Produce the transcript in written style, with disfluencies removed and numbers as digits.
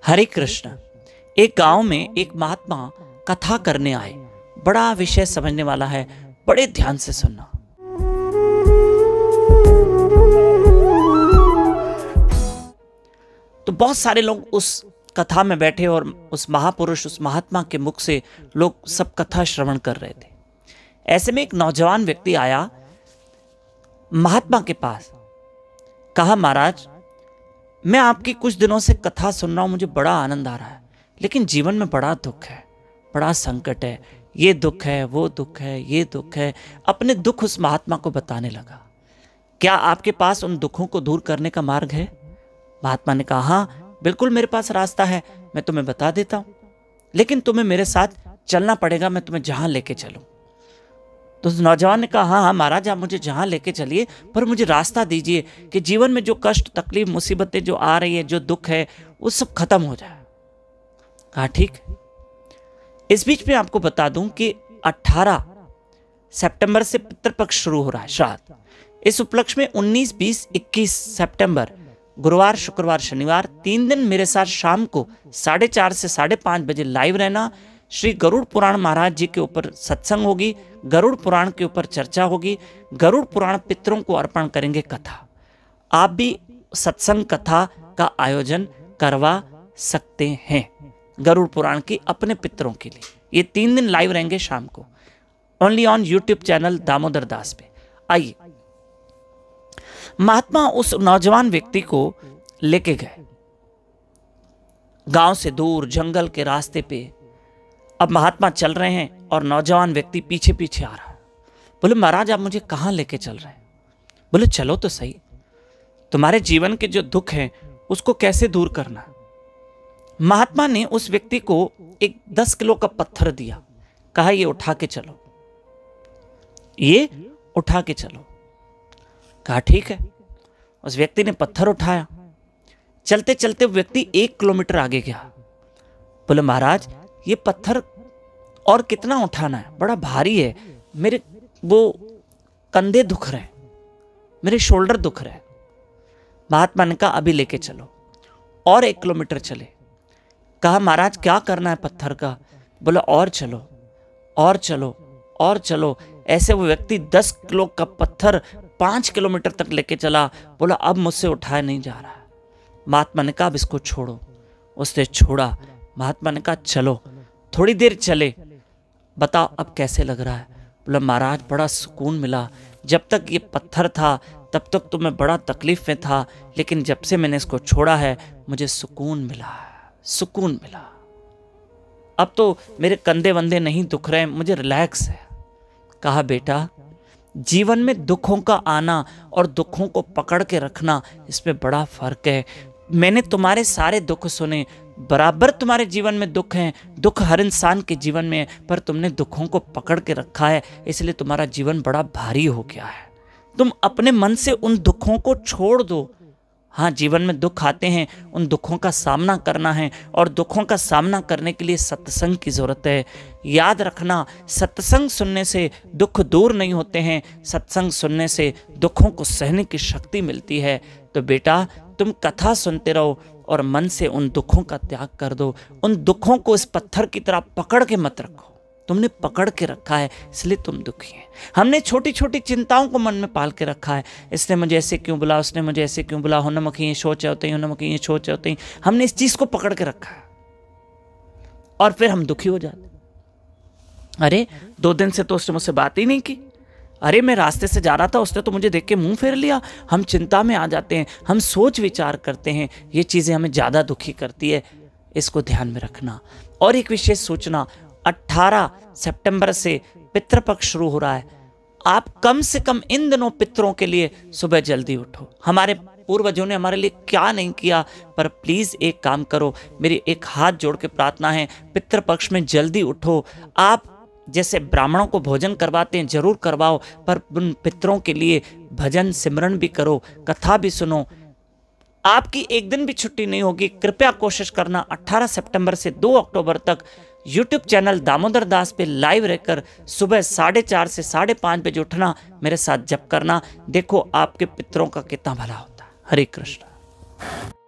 हरे कृष्ण। एक गांव में एक महात्मा कथा करने आए। बड़ा विषय समझने वाला है, बड़े ध्यान से सुनना। तो बहुत सारे लोग उस कथा में बैठे और उस महापुरुष, उस महात्मा के मुख से लोग सब कथा श्रवण कर रहे थे। ऐसे में एक नौजवान व्यक्ति आया महात्मा के पास। कहा, महाराज, मैं आपकी कुछ दिनों से कथा सुन रहा हूं, मुझे बड़ा आनंद आ रहा है, लेकिन जीवन में बड़ा दुख है, बड़ा संकट है, ये दुख है, वो दुख है, ये दुख है। अपने दुख उस महात्मा को बताने लगा। क्या आपके पास उन दुखों को दूर करने का मार्ग है? महात्मा ने कहा, हाँ बिल्कुल, मेरे पास रास्ता है, मैं तुम्हें बता देता हूं, लेकिन तुम्हें मेरे साथ चलना पड़ेगा, मैं तुम्हें जहां लेके चलूं। तो उस नौजवान ने कहा, हाँ हाँ महाराज, आप मुझे जहां लेके चलिए, पर मुझे रास्ता दीजिए कि जीवन में जो कष्ट, तकलीफ, मुसीबतें जो आ रही है, जो दुख है, वो सब खत्म हो जाए। कहा, ठीक। इस बीच में आपको बता दूं कि 18 सितंबर से पितृपक्ष शुरू हो रहा है, श्राद्ध। इस उपलक्ष्य में 19, 20, 21 सितंबर, गुरुवार, शुक्रवार, शनिवार 3 दिन मेरे साथ शाम को 4:30 से 5:30 बजे लाइव रहना। श्री गरुड़ पुराण महाराज जी के ऊपर सत्संग होगी, गरुड़ पुराण के ऊपर चर्चा होगी, गरुड़ पुराण पितरों को अर्पण करेंगे कथा। आप भी सत्संग कथा का आयोजन करवा सकते हैं गरुड़ पुराण की अपने पितरों के लिए। ये 3 दिन लाइव रहेंगे शाम को, only on YouTube channel Damodar Das पे। आइए, महात्मा उस नौजवान व्यक्ति को लेके गए गांव से दूर, जंगल के रास्ते पे। अब महात्मा चल रहे हैं और नौजवान व्यक्ति पीछे पीछे आ रहा है। बोले, महाराज आप मुझे कहां लेके चल रहे हैं? बोले, चलो तो सही, तुम्हारे जीवन के जो दुख हैं उसको कैसे दूर करना। महात्मा ने उस व्यक्ति को एक 10 किलो का पत्थर दिया। कहा, ये उठा के चलो, ये उठा के चलो। कहा, ठीक है। उस व्यक्ति ने पत्थर उठाया। चलते चलते व्यक्ति 1 किलोमीटर आगे गया। बोले, महाराज ये पत्थर और कितना उठाना है, बड़ा भारी है, मेरे वो कंधे दुख रहे, मेरे शोल्डर दुख रहे। महात्मा ने कहा, अभी लेके चलो। और 1 किलोमीटर चले। कहा, महाराज क्या करना है पत्थर का? बोला, और चलो, और चलो, और चलो। ऐसे वो व्यक्ति 10 किलो का पत्थर 5 किलोमीटर तक लेके चला। बोला, अब मुझसे उठाया नहीं जा रहा। महात्मा ने कहा, अब इसको छोड़ो। उसने छोड़ा। महात्मा ने कहा, चलो। थोड़ी देर चले। बताओ अब कैसे लग रहा है? बोला, महाराज बड़ा सुकून मिला। जब तक ये पत्थर था तब तक तो मैं बड़ा तकलीफ में था, लेकिन जब से मैंने इसको छोड़ा है मुझे सुकून मिला, सुकून मिला। अब तो मेरे कंधे वंधे नहीं दुख रहे, मुझे रिलैक्स है। कहा, बेटा, जीवन में दुखों का आना और दुखों को पकड़ के रखना, इसमें बड़ा फर्क है। मैंने तुम्हारे सारे दुख सुने, बराबर तुम्हारे जीवन में दुख हैं, दुख हर इंसान के जीवन में है, पर तुमने दुखों को पकड़ के रखा है, इसलिए तुम्हारा जीवन बड़ा भारी हो गया है। तुम अपने मन से उन दुखों को छोड़ दो। हाँ, जीवन में दुख आते हैं, उन दुखों का सामना करना है, और दुखों का सामना करने के लिए सत्संग की जरूरत है। याद रखना, सत्संग सुनने से दुख दूर नहीं होते हैं, सत्संग सुनने से दुखों को सहने की शक्ति मिलती है। तो बेटा, तुम कथा सुनते रहो और मन से उन दुखों का त्याग कर दो। उन दुखों को इस पत्थर की तरह पकड़ के मत रखो। तुमने पकड़ के रखा है, इसलिए तुम दुखी हैं। हमने छोटी छोटी चिंताओं को मन में पाल के रखा है। इसने मुझे ऐसे क्यों बुला, उसने मुझे ऐसे क्यों बुला, होनमुखी ये सोच होते ही, होनमुखी ये सोच होते ही। हमने इस चीज को पकड़ के रखा है और फिर हम दुखी हो जाते। अरे 2 दिन से तो उसने मुझसे बात ही नहीं की। अरे मैं रास्ते से जा रहा था, उसने तो मुझे देख के मुंह फेर लिया। हम चिंता में आ जाते हैं, हम सोच विचार करते हैं, ये चीजें हमें ज्यादा दुखी करती है। इसको ध्यान में रखना। और एक विशेष सूचना, 18 सितंबर से पितृपक्ष शुरू हो रहा है। आप कम से कम इन दिनों पितरों के लिए सुबह जल्दी उठो। हमारे पूर्वजों ने हमारे लिए क्या नहीं किया, पर प्लीज एक काम करो, मेरी एक हाथ जोड़ के प्रार्थना है, पितृपक्ष में जल्दी उठो। आप जैसे ब्राह्मणों को भोजन करवाते हैं जरूर करवाओ, पर उन पितरों के लिए भजन सिमरन भी करो, कथा भी सुनो। आपकी एक दिन भी छुट्टी नहीं होगी। कृपया कोशिश करना 18 सितंबर से 2 अक्टूबर तक यूट्यूब चैनल दामोदर दास पे लाइव रहकर सुबह 4:30 से 5:30 बजे उठना, मेरे साथ जप करना। देखो आपके पितरों का कितना भला होता है। हरे कृष्ण।